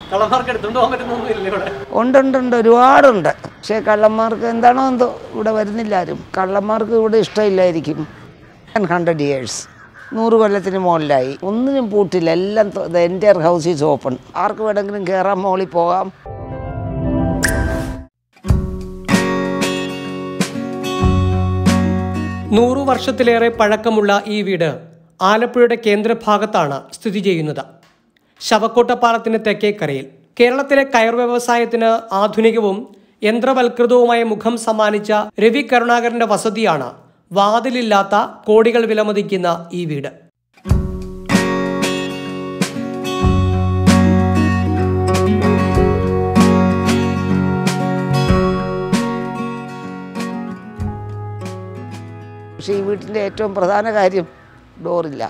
ഉണ്ട് ഒരുപാടുണ്ട്. പക്ഷേ കള്ളന്മാർക്ക് എന്താണോ എന്തോ ഇവിടെ വരുന്നില്ല ആരും. കള്ളന്മാർക്ക് ഇവിടെ ഇഷ്ടമില്ലായിരിക്കും. 100 years 100 കൊല്ലത്തിന് മുകളിലായി. ഒന്നിനും പൂട്ടില്ല. എല്ലാം എൻ്റെ ഹൗസ് ഈസ് ഓപ്പൺ. ആർക്ക് വേണമെങ്കിലും കയറാം, മോളിൽ പോകാം. നൂറ് വർഷത്തിലേറെ പഴക്കമുള്ള ഈ വീട് ആലപ്പുഴയുടെ കേന്ദ്രഭാഗത്താണ് സ്ഥിതി ചെയ്യുന്നത്. ശവക്കോട്ടപ്പാലത്തിന് തെക്കേക്കരയിൽ. കേരളത്തിലെ കയർ വ്യവസായത്തിന് ആധുനികവും യന്ത്രവൽകൃതവുമായ മുഖം സമ്മാനിച്ച രവി കരുണാകരന്റെ വസതിയാണ് വാതിലില്ലാത്ത കോടികൾ വിലമതിക്കുന്ന ഈ വീട്. പക്ഷേ ഈ വീട്ടിൻ്റെ ഏറ്റവും പ്രധാന കാര്യം ഡോറില്ല.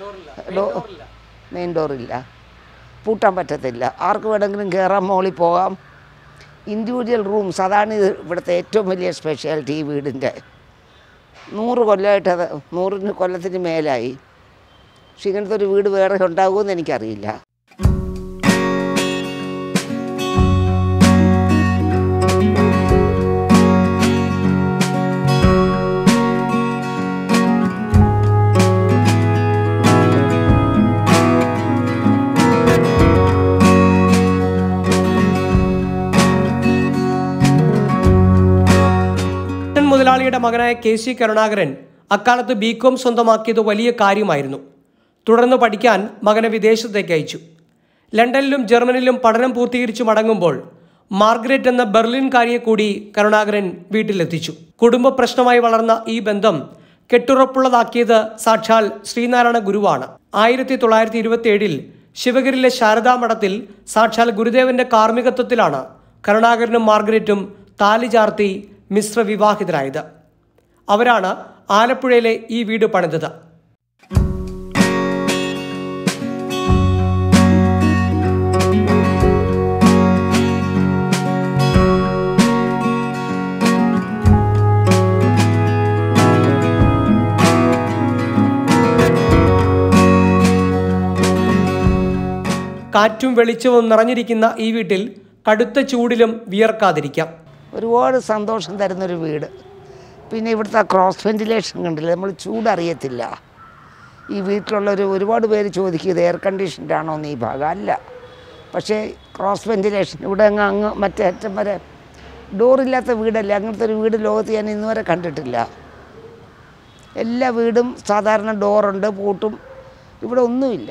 മെയിൻ ഡോറില്ല. പൂട്ടാൻ പറ്റത്തില്ല. ആർക്ക് വേണമെങ്കിലും കയറാം, മോളിൽ പോകാം. ഇൻഡിവിജ്വൽ റൂംസ്, അതാണ് ഇവിടുത്തെ ഏറ്റവും വലിയ സ്പെഷ്യാലിറ്റി ഈ വീടിൻ്റെ. 100 കൊല്ലമായിട്ട്, അത് 100 കൊല്ലത്തിന് മേലായി. പക്ഷെ ഇങ്ങനത്തെ ഒരു വീട് വേറെ ഉണ്ടാകുമെന്ന് എനിക്കറിയില്ല. മുതലാളിയുടെ മകനായ KC കരുണാകരൻ അക്കാലത്ത് BCom സ്വന്തമാക്കിയത് വലിയ കാര്യമായിരുന്നു. തുടർന്ന് പഠിക്കാൻ മകനെ വിദേശത്തേക്ക് അയച്ചു. ലണ്ടനിലും ജർമ്മനിയിലും പഠനം പൂർത്തീകരിച്ചു മടങ്ങുമ്പോൾ മാർഗ്രറ്റ് എന്ന ബെർലിൻകാരിയെ കൂടി കരുണാകരൻ വീട്ടിലെത്തിച്ചു. കുടുംബ പ്രശ്നമായി വളർന്ന ഈ ബന്ധം കെട്ടുറപ്പുള്ളതാക്കിയത് സാക്ഷാൽ ശ്രീനാരായണ ഗുരുവാണ്. 1927 ശിവഗിരിയിലെ ശാരദാ മഠത്തിൽ സാക്ഷാൽ ഗുരുദേവന്റെ കാർമ്മികത്വത്തിലാണ് കരുണാകരനും മാർഗ്രറ്റും താലി ചാർത്തി മിശ്ര വിവാഹിതരായത്. അവരാണ് ആലപ്പുഴയിലെ ഈ വീട് പണിതത്. കാറ്റും വെളിച്ചവും നിറഞ്ഞിരിക്കുന്ന ഈ വീട്ടിൽ കടുത്ത ചൂടിലും വിയർക്കാതിരിക്കാം. ഒരുപാട് സന്തോഷം തരുന്നൊരു വീട്. പിന്നെ ഇവിടുത്തെ ക്രോസ് വെന്റിലേഷൻ കണ്ടില്ല, നമ്മൾ ചൂടറിയത്തില്ല. ഈ വീട്ടിലുള്ളൊരു ഒരുപാട് പേര് ചോദിക്കും ഇത് എയർ കണ്ടീഷൻഡ് ആണോ എന്ന്. ഈ ഭാഗം അല്ല, പക്ഷേ ക്രോസ് വെന്റിലേഷൻ ഇവിടെ അങ്ങ് മറ്റേ അറ്റം വരെ ഡോറില്ലാത്ത വീടല്ലേ. അങ്ങനത്തെ ഒരു വീട് ലോകത്ത് ഞാൻ ഇന്ന് വരെ കണ്ടിട്ടില്ല. എല്ലാ വീടും സാധാരണ ഡോറുണ്ട്, പൂട്ടും. ഇവിടെ ഒന്നുമില്ല.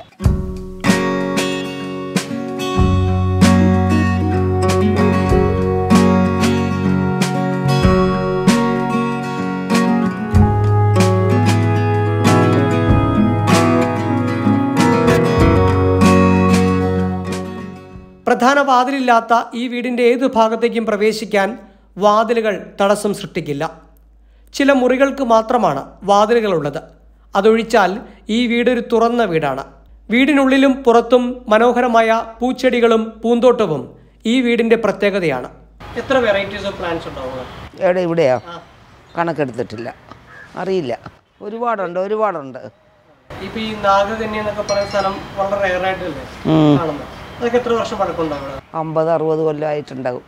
പ്രധാന വാതിലില്ലാത്ത ഈ വീടിൻ്റെ ഏത് ഭാഗത്തേക്കും പ്രവേശിക്കാൻ വാതിലുകൾ തടസ്സം സൃഷ്ടിക്കില്ല. ചില മുറികൾക്ക് മാത്രമാണ് വാതിലുകളുള്ളത്. അതൊഴിച്ചാൽ ഈ വീടൊരു തുറന്ന വീടാണ്. വീടിനുള്ളിലും പുറത്തും മനോഹരമായ പൂച്ചെടികളും പൂന്തോട്ടവും ഈ വീടിൻ്റെ പ്രത്യേകതയാണ്. എത്ര വെറൈറ്റീസ് ഓഫ് പ്ലാന്റ്സ് ഉണ്ടാവുക? ഇവിടെയോ കണക്കെടുത്തിട്ടില്ല, അറിയില്ല. ഒരുപാടുണ്ട്. ഇപ്പൊ ഈ നാഗകന്യ എന്നൊക്കെ പറയുന്ന സ്ഥലം വളരെ റെയറായിട്ടല്ലേ കാണുന്നത്? അതൊക്കെ എത്ര വർഷം പഴക്കമുണ്ടാവും? 50-60 കൊല്ലമായിട്ടുണ്ടാകും.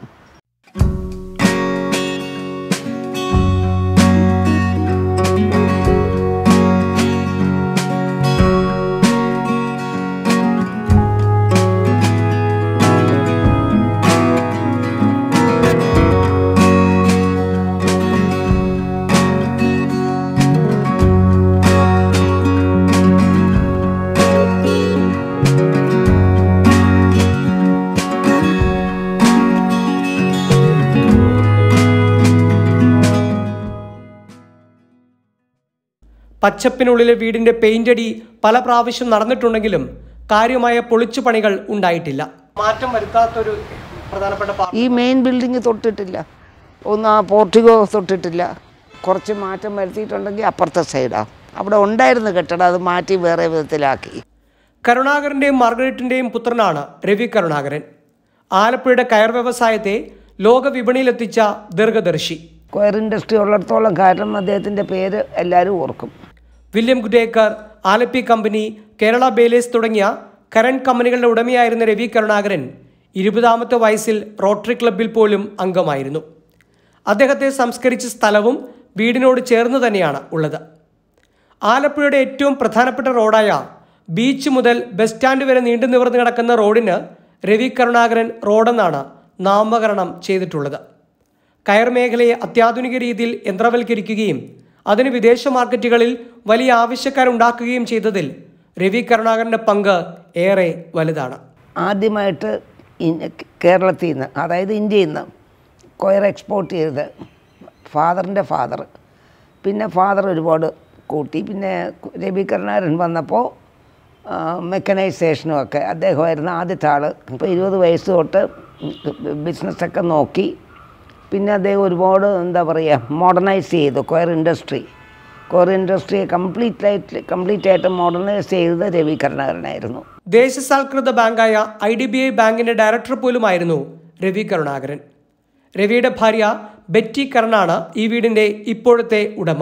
പച്ചപ്പിനുള്ളിലെ വീടിന്റെ പെയിന്റടി പല പ്രാവശ്യം നടന്നിട്ടുണ്ടെങ്കിലും കാര്യമായ പൊളിച്ചുപണികൾ ഉണ്ടായിട്ടില്ല. മാറ്റം വരുത്താത്തൊരു പ്രധാനപ്പെട്ട ഈ മെയിൻ ബിൽഡിംഗ് തൊട്ടിട്ടില്ല. ഒന്ന് ആ പോർട്ടിഗോ തൊട്ടിട്ടില്ല. കുറച്ച് മാറ്റം വരുത്തിയിട്ടുണ്ടെങ്കിൽ അപ്പുറത്തെ സൈഡാണ്. അവിടെ ഉണ്ടായിരുന്ന കെട്ടിടം അത് മാറ്റി വേറെ വിധത്തിലാക്കി. കരുണാകരന്റെയും മാർഗരറ്റിന്റെയും പുത്രനാണ് രവി കരുണാകരൻ. ആലപ്പുഴയുടെ കയർ വ്യവസായത്തെ ലോക വിപണിയിലെത്തിച്ച ദീർഘദർശി. കയർ ഇൻഡസ്ട്രി ഉള്ളിടത്തോളം കാലം അദ്ദേഹത്തിൻ്റെ പേര് എല്ലാവരും ഓർക്കും. William Goodacre, Alleppey company, Kerala ബേലേസ് തുടങ്ങിയ കറന്റ് കമ്പനികളുടെ ഉടമയായിരുന്ന രവി കരുണാകരൻ 20ാമത്തെ വയസ്സിൽ റോട്ടറി ക്ലബ്ബിൽ പോലും അംഗമായിരുന്നു. അദ്ദേഹത്തെ സംസ്കരിച്ച സ്ഥലവും വീടിനോട് ചേർന്ന് തന്നെയാണ് ഉള്ളത്. ആലപ്പുഴയുടെ ഏറ്റവും പ്രധാനപ്പെട്ട റോഡായ ബീച്ച് മുതൽ ബസ് സ്റ്റാൻഡ് വരെ നീണ്ടു നിവർന്ന് കിടക്കുന്ന റോഡിന് രവി കരുണാകരൻ റോഡെന്നാണ് നാമകരണം ചെയ്തിട്ടുള്ളത്. കയർ മേഖലയെ അത്യാധുനിക രീതിയിൽ യന്ത്രവൽക്കരിക്കുകയും അതിന് വിദേശ മാർക്കറ്റുകളിൽ വലിയ ആവശ്യക്കാരുണ്ടാക്കുകയും ചെയ്തതിൽ രവി കരുണാകരൻ്റെ പങ്ക് ഏറെ വലുതാണ്. ആദ്യമായിട്ട് കേരളത്തിൽ നിന്ന്, അതായത് ഇന്ത്യയിൽ നിന്ന് കൊയർ എക്സ്പോർട്ട് ചെയ്തത് ഫാദറിൻ്റെ ഫാദർ. പിന്നെ ഫാദർ ഒരുപാട് കൂട്ടി. പിന്നെ രവി കരുണാകരൻ വന്നപ്പോൾ മെക്കനൈസേഷനും ഒക്കെ അദ്ദേഹമായിരുന്നു ആദ്യത്തെ ആൾ. ഇപ്പോൾ 20 വയസ്സ് തൊട്ട് ബിസിനസ്സൊക്കെ നോക്കി. പിന്നെ അദ്ദേഹം ഒരുപാട് മോഡേണൈസ് ചെയ്തു കൊയർ ഇൻഡസ്ട്രിയെ കംപ്ലീറ്റ് ആയിട്ട് മോഡേണൈസ് ചെയ്തത് രവി കരുണാകരനായിരുന്നു. ദേശസാൽകൃത ബാങ്കായ IDBI ബാങ്കിൻ്റെ ഡയറക്ടർ പോലുമായിരുന്നു രവി കരുണാകരൻ. രവിയുടെ ഭാര്യ ബെറ്റി കരണാണ് ഈ വീടിൻ്റെ ഇപ്പോഴത്തെ ഉടമ.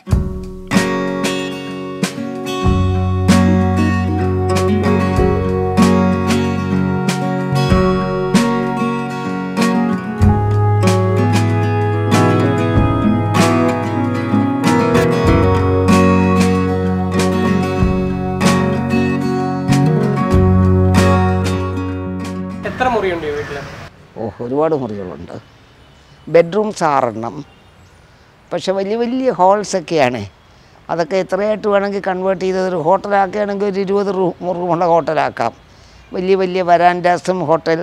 എത്ര മുറിയുണ്ട് ഈ വീട്ടിൽ? ഒരുപാട് മുറികളുണ്ട്. ബെഡ്റൂംസ് 6 പക്ഷെ വലിയ വലിയ ഹോൾസൊക്കെയാണ്. അതൊക്കെ എത്രയായിട്ട് വേണമെങ്കിൽ കൺവേർട്ട് ചെയ്ത് ഒരു ഹോട്ടലാക്കുകയാണെങ്കിൽ ഒരു 20 റൂമുള്ള ഹോട്ടലാക്കാം. വലിയ വലിയ വരാൻഡാസും ഹോട്ടൽ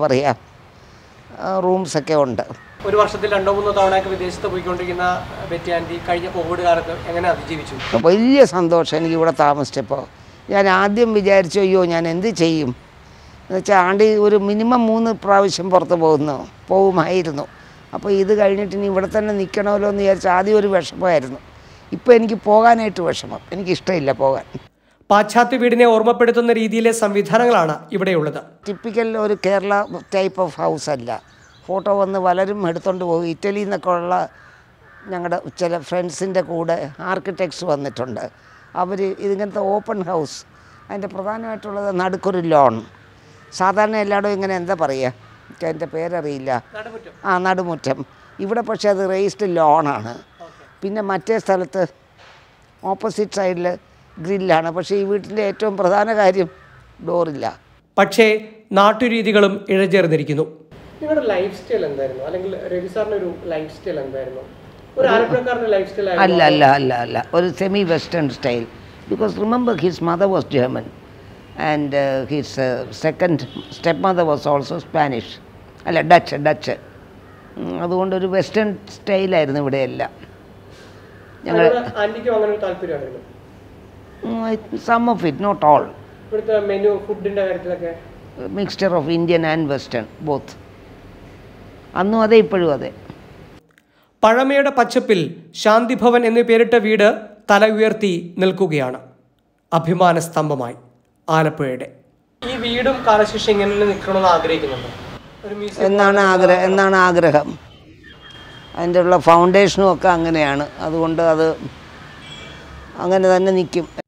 റൂംസൊക്കെ ഉണ്ട്. ഒരു വർഷത്തിൽ 2-3 തവണയൊക്കെ വിദേശത്ത് പോയിക്കൊണ്ടിരിക്കുന്ന ബെറ്റി ആൻറ്റി കഴിഞ്ഞ കോവിഡ് കാലത്ത് എങ്ങനെ അതിജീവിച്ചു? വലിയ സന്തോഷം എനിക്ക് ഇവിടെ താമസിച്ചപ്പോൾ. ഞാൻ ആദ്യം വിചാരിച്ചു അയ്യോ ഞാൻ എന്ത് ചെയ്യും എന്നുവെച്ചാൽ ആണ്ടി ഒരു മിനിമം 3 പ്രാവശ്യം പുറത്ത് പോകുമായിരുന്നു. അപ്പോൾ ഇത് കഴിഞ്ഞിട്ട് ഇനി ഇവിടെ തന്നെ നിൽക്കണമല്ലോ എന്ന് വിചാരിച്ചാൽ ആദ്യം ഒരു വിഷമമായിരുന്നു. ഇപ്പോൾ എനിക്ക് പോകാനായിട്ട് വിഷമം, എനിക്കിഷ്ടമില്ല പോകാൻ. പാശ്ചാത്യ വീടിനെ ഓർമ്മപ്പെടുത്തുന്ന രീതിയിലെ സംവിധാനങ്ങളാണ് ഇവിടെയുള്ളത്. ടിപ്പിക്കൽ ഒരു കേരള ടൈപ്പ് ഓഫ് ഹൗസ് അല്ല. ഫോട്ടോ വന്ന് പലരും എടുത്തുകൊണ്ട് പോകും. ഇറ്റലിയിൽ നിന്നൊക്കെ ഉള്ള ഞങ്ങളുടെ ചില ഫ്രണ്ട്സിൻ്റെ കൂടെ ആർക്കിടെക്ട്സ് വന്നിട്ടുണ്ട്. അവർ ഇതിങ്ങനത്തെ ഓപ്പൺ ഹൗസ്, അതിൻ്റെ പ്രധാനമായിട്ടുള്ളത് നടുക്കൊരു ലോൺ. സാധാരണ എല്ലായിടും ഇങ്ങനെ എന്താ പറയുക, എനിക്ക് അതിൻ്റെ പേരറിയില്ല, നടുമുറ്റം. ഇവിടെ പക്ഷേ അത് റേസ്ഡ് ലോണാണ്. പിന്നെ മറ്റേ സ്ഥലത്ത് ഓപ്പോസിറ്റ് സൈഡിൽ ഗ്രില്ലാണ്. പക്ഷേ ഈ വീട്ടിൻ്റെ ഏറ്റവും പ്രധാന കാര്യം ഡോറില്ല. പക്ഷേ നാട്ടുരീതികളും ഇഴചേർന്നിരിക്കുന്നു. നിങ്ങളുടെ ലൈഫ് സ്റ്റൈൽ എന്തായിരുന്നു? അല്ലെങ്കിൽ രവി സാറിൻ്റെ ഒരു ലൈഫ് സ്റ്റൈൽ എന്തായിരുന്നു? ഒരു ആലപ്പുഴക്കാരൻ്റെ ലൈഫ് സ്റ്റൈൽ അല്ല ഒരു semi western style. Because remember his mother was German and his second stepmother was also Spanish, Dutch. അതുകൊണ്ടൊരു വെസ്റ്റേൺ സ്റ്റൈലായിരുന്നു ഇവിടെയെല്ലാം. ഞങ്ങൾ some of it, not all. Mixture of Indian and western both. അന്നും അതെ, ഇപ്പോഴും അതെ. പഴമയുടെ പച്ചപ്പിൽ ശാന്തിഭവൻ എന്ന് പേരിട്ട വീട് തല ഉയർത്തി നിൽക്കുകയാണ്, അഭിമാന സ്തംഭമായി ആലപ്പുഴയുടെ. ഈ വീടും കാലശേഷം ഇങ്ങനെ നിൽക്കണമെന്ന് ആഗ്രഹിക്കുന്നുണ്ട് എന്നാണ് ആഗ്രഹം. അതിൻ്റെ ഉള്ള ഫൗണ്ടേഷനും ഒക്കെ അങ്ങനെയാണ്. അതുകൊണ്ട് അത് അങ്ങനെ തന്നെ നിൽക്കും